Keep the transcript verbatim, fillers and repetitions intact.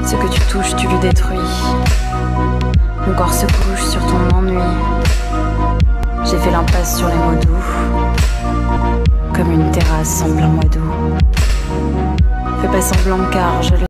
Ce que tu touches, tu lui détruis. Mon corps se couche sur ton ennui. J'ai fait l'impasse sur les mots doux, comme une terrasse en plein mois d'août. Fais pas semblant car je le